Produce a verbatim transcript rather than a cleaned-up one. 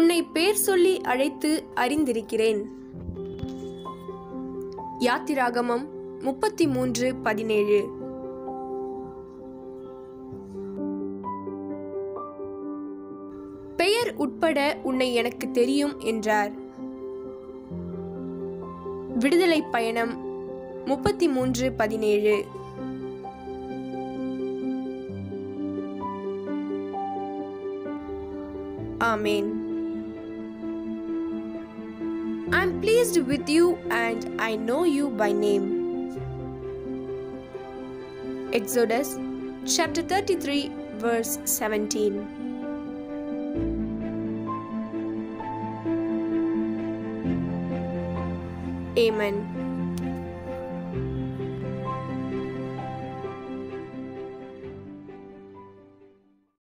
உன்னை பேர் சொல்லி அழைத்து அறிந்திருக்கிறேன். யாத்திராகமம் முப்பத்தி மூன்று பதினேழு. பெயர் உட்பட உன்னை எனக்கு தெரியும் என்றார். விடுதலை பயணம் முப்பத்தி மூன்று பதினேழு. ஆமென். I am pleased with you and I know you by name. Exodus chapter thirty-three verse seventeen. Amen.